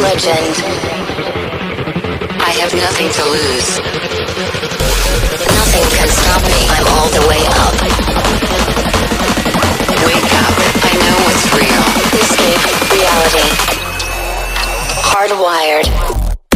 legend. I have nothing to lose. Nothing can stop me. I'm all the way up. Wake up. I know what's real. Escape reality. Hardwired.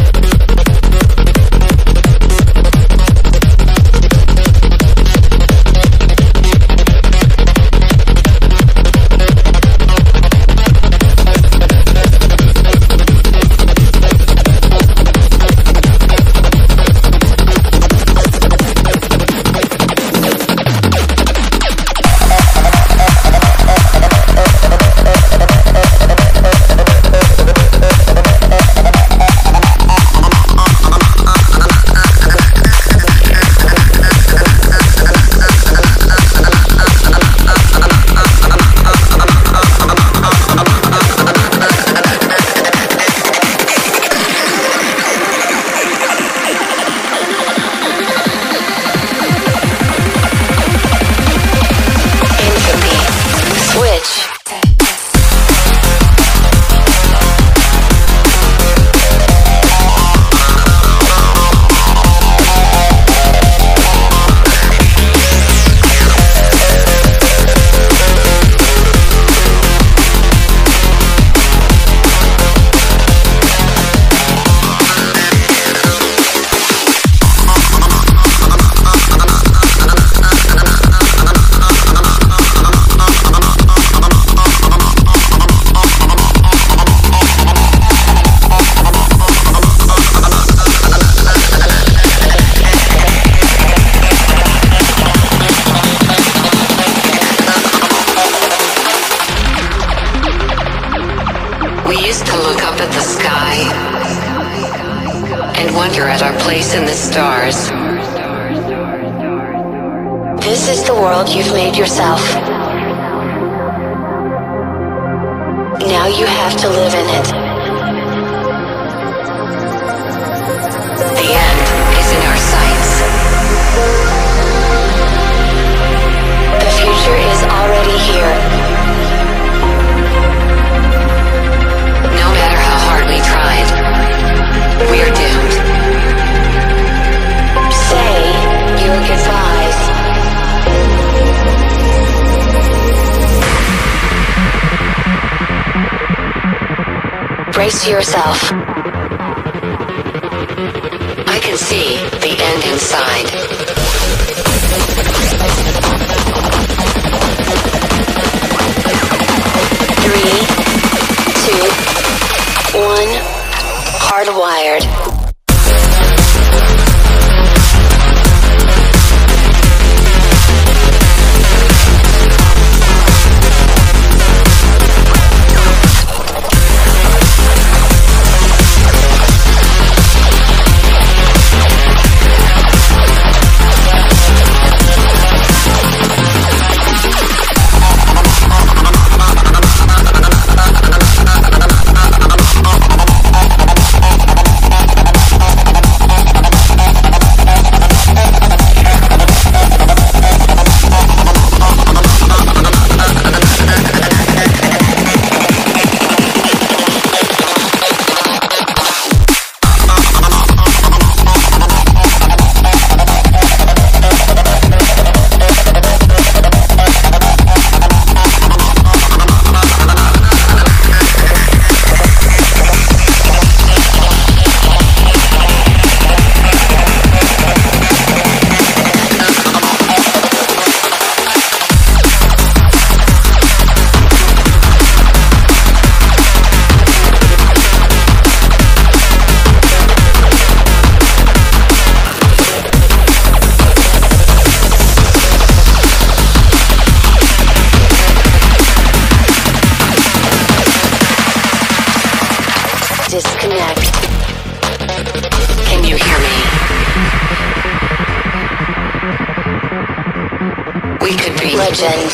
We used to look up at the sky and wonder at our place in the stars. This is the world you've made yourself. Now you have to live in it. The end is in our sights. The future is already here. No matter how hard we tried, we are doomed. Say your goodbyes. Brace yourself. I can see the end inside. 3, 2, 1. Hardwired. Disconnect. Can you hear me? We could be Legend.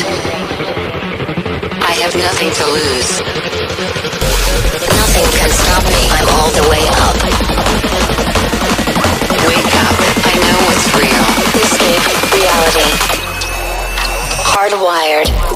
I have nothing to lose. Nothing can stop me. I'm all the way up. Wake up. I know what's real. Escape reality. Hardwired.